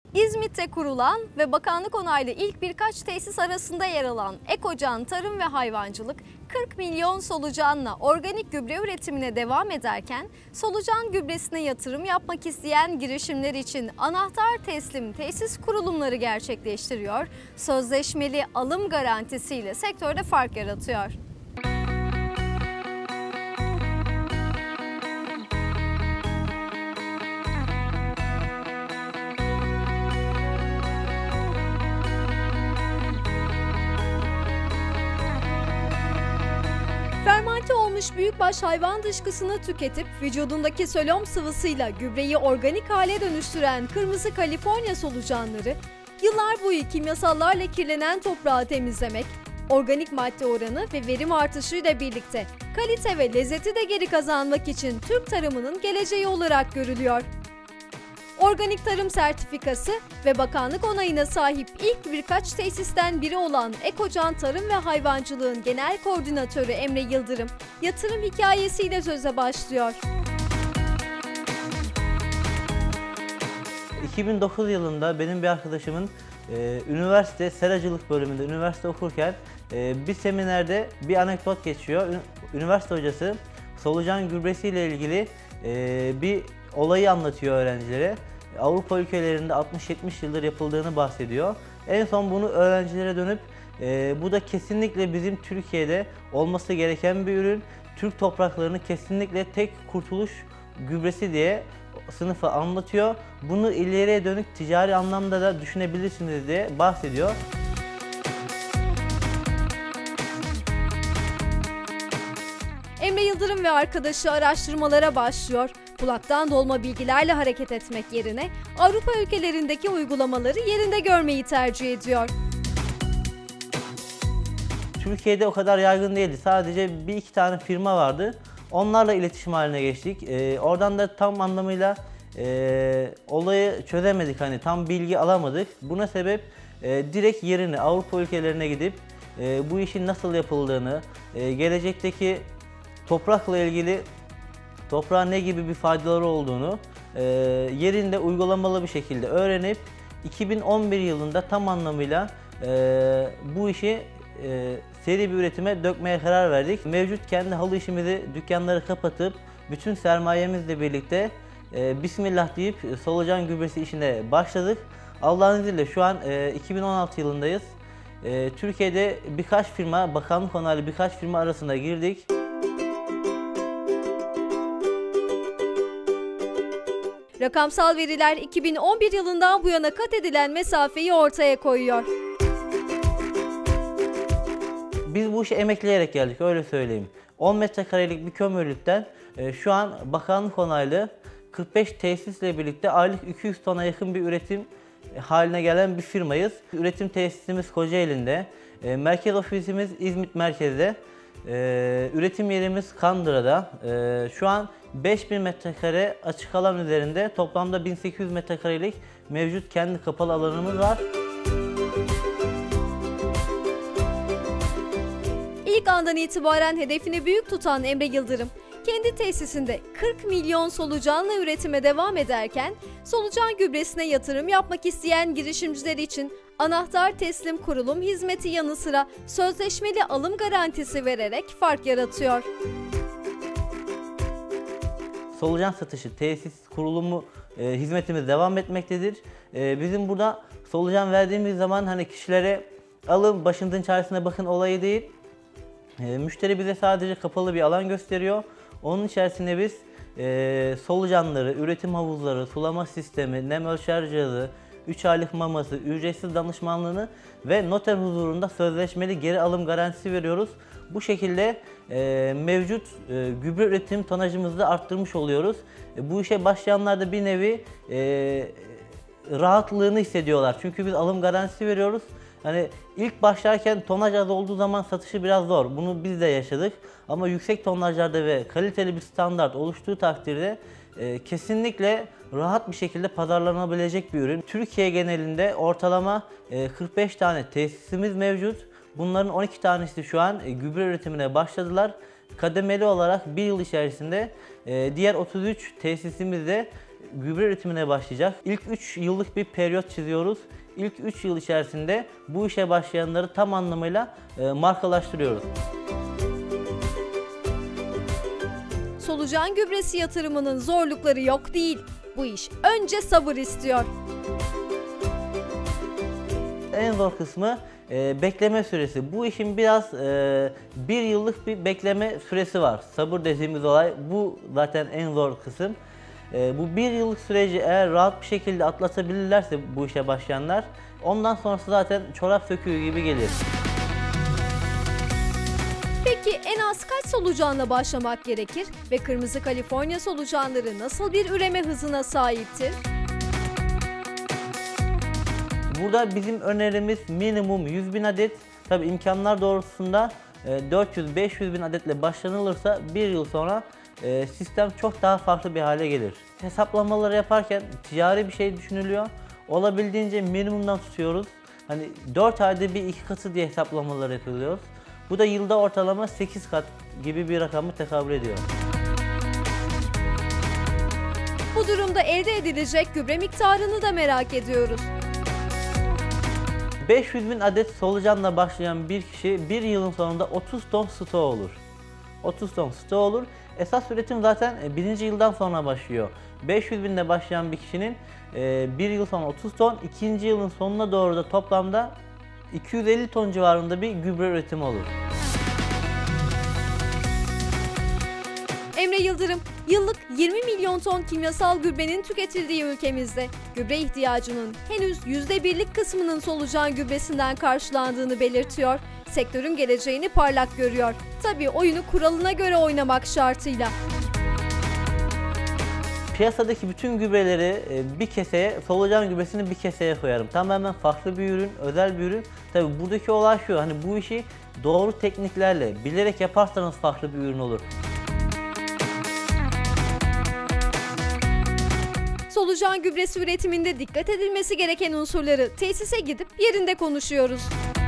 İzmit'te kurulan ve bakanlık onaylı ilk birkaç tesis arasında yer alan Ekocan Tarım ve Hayvancılık, 40 milyon solucanla organik gübre üretimine devam ederken, solucan gübresine yatırım yapmak isteyen girişimler için anahtar teslim tesis kurulumları gerçekleştiriyor, sözleşmeli alım garantisiyle sektörde fark yaratıyor. Fermante olmuş büyükbaş hayvan dışkısını tüketip vücudundaki sölom sıvısıyla gübreyi organik hale dönüştüren kırmızı Kaliforniya solucanları, yıllar boyu kimyasallarla kirlenen toprağı temizlemek, organik madde oranı ve verim artışıyla birlikte kalite ve lezzeti de geri kazanmak için Türk tarımının geleceği olarak görülüyor. Organik tarım sertifikası ve bakanlık onayına sahip ilk birkaç tesisten biri olan Ekocan Tarım ve Hayvancılığın Genel Koordinatörü Emre Yıldırım, yatırım hikayesiyle söze başlıyor. 2009 yılında benim bir arkadaşımın üniversite seracılık bölümünde üniversite okurken bir seminerde bir anekdot geçiyor. Üniversite hocası solucan gübresiyle ilgili bir olayı anlatıyor öğrencilere. Avrupa ülkelerinde 60-70 yıldır yapıldığını bahsediyor. En son bunu öğrencilere dönüp bu da kesinlikle bizim Türkiye'de olması gereken bir ürün. Türk topraklarını kesinlikle tek kurtuluş gübresi diye sınıfa anlatıyor. Bunu ileriye dönük ticari anlamda da düşünebilirsiniz diye bahsediyor. Emre Yıldırım ve arkadaşı araştırmalara başlıyor. Kulaktan dolma bilgilerle hareket etmek yerine Avrupa ülkelerindeki uygulamaları yerinde görmeyi tercih ediyor. Türkiye'de o kadar yaygın değildi. Sadece bir iki tane firma vardı. Onlarla iletişim haline geçtik. Oradan da tam anlamıyla olayı çözemedik. Hani tam bilgi alamadık. Buna sebep direkt yerine Avrupa ülkelerine gidip bu işin nasıl yapıldığını, gelecekteki toprakla ilgili toprağın ne gibi bir faydaları olduğunu yerinde uygulamalı bir şekilde öğrenip 2011 yılında tam anlamıyla bu işi seri bir üretime dökmeye karar verdik. Mevcut kendi halı işimizi, dükkanları kapatıp bütün sermayemizle birlikte Bismillah deyip solucan gübresi işine başladık. Allah'ın izniyle şu an 2016 yılındayız. Türkiye'de birkaç firma, bakanlık onaylı birkaç firma arasında girdik. Rakamsal veriler 2011 yılından bu yana kat edilen mesafeyi ortaya koyuyor. Biz bu işe emekleyerek geldik, öyle söyleyeyim. 10 metrekarelik bir kömürlükten şu an bakanlık onaylı 45 tesisle birlikte aylık 200 tona yakın bir üretim haline gelen bir firmayız. Üretim tesisimiz Kocaeli'nde, merkez ofisimiz İzmit merkezde, üretim yerimiz Kandıra'da. Şu an 5000 metrekare açık alan üzerinde toplamda 1800 metrekarelik mevcut kendi kapalı alanımız var. İlk andan itibaren hedefini büyük tutan Emre Yıldırım, kendi tesisinde 40 milyon solucanla üretime devam ederken, solucan gübresine yatırım yapmak isteyen girişimciler için anahtar teslim kurulum hizmeti yanı sıra sözleşmeli alım garantisi vererek fark yaratıyor. Solucan satışı, tesis kurulumu hizmetimiz devam etmektedir. Bizim burada solucan verdiğimiz zaman hani kişilere alın başınızın çaresine bakın olayı değil. Müşteri bize sadece kapalı bir alan gösteriyor. Onun içerisinde biz solucanları, üretim havuzları, sulama sistemi, nem ölçer cihazı, 3 aylık maması, ücretsiz danışmanlığını ve noter huzurunda sözleşmeli geri alım garantisi veriyoruz. Bu şekilde mevcut gübre üretim tonajımızı da arttırmış oluyoruz. Bu işe başlayanlar da bir nevi rahatlığını hissediyorlar. Çünkü biz alım garantisi veriyoruz. Hani ilk başlarken tonaj az olduğu zaman satışı biraz zor. Bunu biz de yaşadık. Ama yüksek tonajlarda ve kaliteli bir standart oluştuğu takdirde kesinlikle rahat bir şekilde pazarlanabilecek bir ürün. Türkiye genelinde ortalama 45 tane tesisimiz mevcut. Bunların 12 tanesi şu an gübre üretimine başladılar. Kademeli olarak bir yıl içerisinde diğer 33 tesisimiz de gübre üretimine başlayacak. İlk 3 yıllık bir periyot çiziyoruz. İlk 3 yıl içerisinde bu işe başlayanları tam anlamıyla markalaştırıyoruz. Solucan gübresi yatırımının zorlukları yok değil. Bu iş önce sabır istiyor. En zor kısmı bekleme süresi. Bu işin biraz 1 yıllık bir bekleme süresi var. Sabır dediğimiz olay bu zaten en zor kısım. Bu 1 yıllık süreci eğer rahat bir şekilde atlatabilirlerse bu işe başlayanlar, ondan sonrası zaten çorap söküğü gibi gelir. Peki en az kaç solucanla başlamak gerekir ve kırmızı Kaliforniya solucanları nasıl bir üreme hızına sahiptir? Burada bizim önerimiz minimum 100.000 adet. Tabii imkanlar doğrultusunda 400-500 bin adetle başlanılırsa 1 yıl sonra sistem çok daha farklı bir hale gelir. Hesaplamaları yaparken ticari bir şey düşünülüyor. Olabildiğince minimumdan tutuyoruz. Hani 4 ayda bir 2 katı diye hesaplamalar yapılıyor. Bu da yılda ortalama 8 kat gibi bir rakamı tekabül ediyor. Bu durumda elde edilecek gübre miktarını da merak ediyoruz. 500.000 adet solucanla başlayan bir kişi 1 yılın sonunda 30 ton stoğu olur. 30 ton stoğu olur. Esas üretim zaten 1. yıldan sonra başlıyor. 500.000'le başlayan bir kişinin 1 yıl sonra 30 ton, 2. yılın sonuna doğru da toplamda 250 ton civarında bir gübre üretimi olur. Emre Yıldırım, yıllık 20 milyon ton kimyasal gübrenin tüketildiği ülkemizde gübre ihtiyacının henüz %1'lik kısmının solucan gübresinden karşılandığını belirtiyor. Sektörün geleceğini parlak görüyor. Tabii oyunu kuralına göre oynamak şartıyla. Piyasadaki bütün gübreleri bir keseye, solucan gübresini bir keseye koyarım. Tamamen farklı bir ürün, özel bir ürün. Tabii buradaki olay şu, hani bu işi doğru tekniklerle, bilerek yaparsanız farklı bir ürün olur. Solucan gübresi üretiminde dikkat edilmesi gereken unsurları tesise gidip yerinde konuşuyoruz.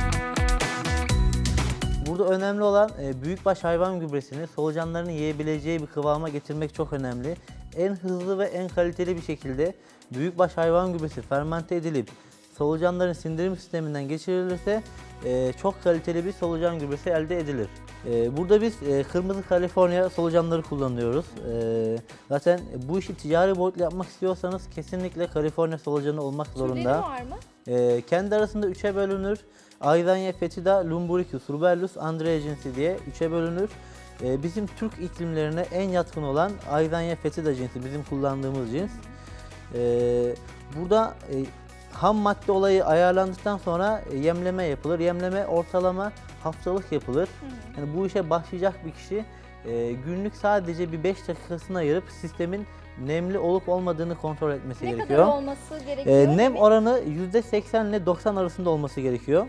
Burada önemli olan büyükbaş hayvan gübresini solucanların yiyebileceği bir kıvama getirmek çok önemli. En hızlı ve en kaliteli bir şekilde büyükbaş hayvan gübresi fermente edilip solucanların sindirim sisteminden geçirilirse çok kaliteli bir solucan gübresi elde edilir. Burada biz kırmızı Kaliforniya solucanları kullanıyoruz. Zaten bu işi ticari boyutla yapmak istiyorsanız kesinlikle Kaliforniya solucanı olmak zorunda. Türleri var mı? Kendi arasında 3'e bölünür. Aizancia fetida, lumbricus, rubellus, andrea diye 3'e bölünür. Bizim Türk iklimlerine en yatkın olan Aizancia fetida cinsi, bizim kullandığımız cins. Burada ham madde olayı ayarlandıktan sonra yemleme yapılır. Yemleme ortalama haftalık yapılır. Yani bu işe başlayacak bir kişi günlük sadece bir 5 dakikasını ayırıp sistemin nemli olup olmadığını kontrol etmesi gerekiyor. Ne kadar olması gerekiyor? Nem oranı %80 ile 90 arasında olması gerekiyor.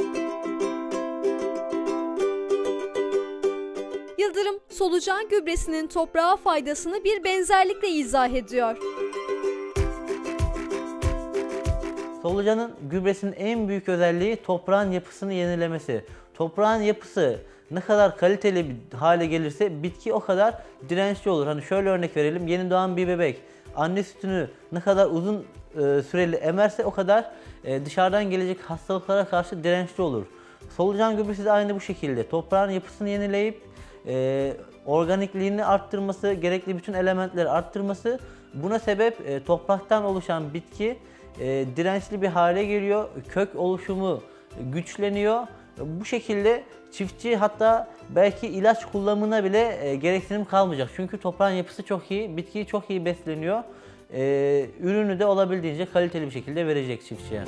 Yıldırım, solucan gübresinin toprağa faydasını bir benzerlikle izah ediyor. Solucanın gübresinin en büyük özelliği toprağın yapısını yenilemesi. Toprağın yapısı ne kadar kaliteli bir hale gelirse bitki o kadar dirençli olur. Hani şöyle örnek verelim, yeni doğan bir bebek anne sütünü ne kadar uzun süreli emerse o kadar dışarıdan gelecek hastalıklara karşı dirençli olur. Solucan gübresi de aynı bu şekilde. Toprağın yapısını yenileyip organikliğini arttırması, gerekli bütün elementleri arttırması. Buna sebep topraktan oluşan bitki dirençli bir hale geliyor. Kök oluşumu güçleniyor. Bu şekilde çiftçi hatta belki ilaç kullanımına bile gereksinim kalmayacak. Çünkü toprağın yapısı çok iyi, bitki çok iyi besleniyor. Ürünü de olabildiğince kaliteli bir şekilde verecek çiftçiye.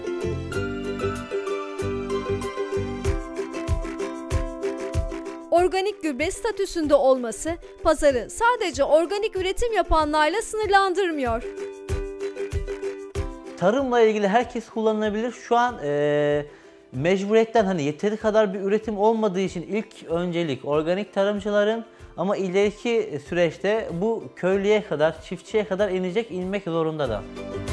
Organik gübre statüsünde olması pazarı sadece organik üretim yapanlarla sınırlandırmıyor. Tarımla ilgili herkes kullanılabilir. Şu an mecburiyetten hani yeteri kadar bir üretim olmadığı için ilk öncelik organik tarımcıların, ama ileriki süreçte bu köylüye kadar, çiftçiye kadar inmek zorunda da.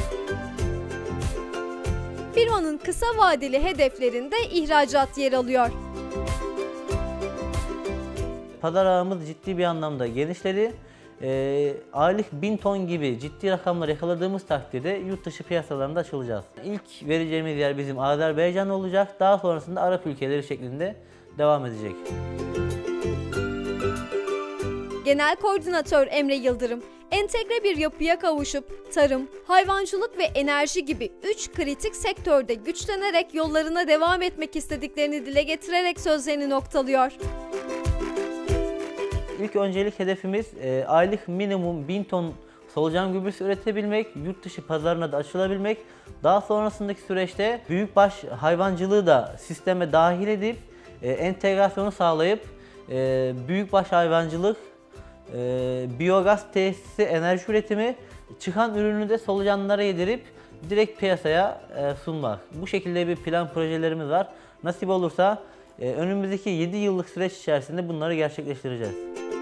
Firmanın kısa vadeli hedeflerinde ihracat yer alıyor. Pazar ağımız ciddi bir anlamda genişledi. Aylık 1000 ton gibi ciddi rakamlar yakaladığımız takdirde yurt dışı piyasalarında açılacağız. İlk vereceğimiz yer bizim Azerbaycan olacak. Daha sonrasında Arap ülkeleri şeklinde devam edecek. Genel Koordinatör Emre Yıldırım, entegre bir yapıya kavuşup tarım, hayvancılık ve enerji gibi 3 kritik sektörde güçlenerek yollarına devam etmek istediklerini dile getirerek sözlerini noktalıyor. İlk öncelik hedefimiz aylık minimum 1000 ton solucan gübresi üretebilmek, yurt dışı pazarına da açılabilmek. Daha sonrasındaki süreçte büyükbaş hayvancılığı da sisteme dahil edip entegrasyonu sağlayıp büyükbaş hayvancılık, biyogaz tesisi, enerji üretimi, çıkan ürünü de solucanlara yedirip direkt piyasaya sunmak. Bu şekilde bir plan projelerimiz var. Nasip olursa önümüzdeki 7 yıllık süreç içerisinde bunları gerçekleştireceğiz.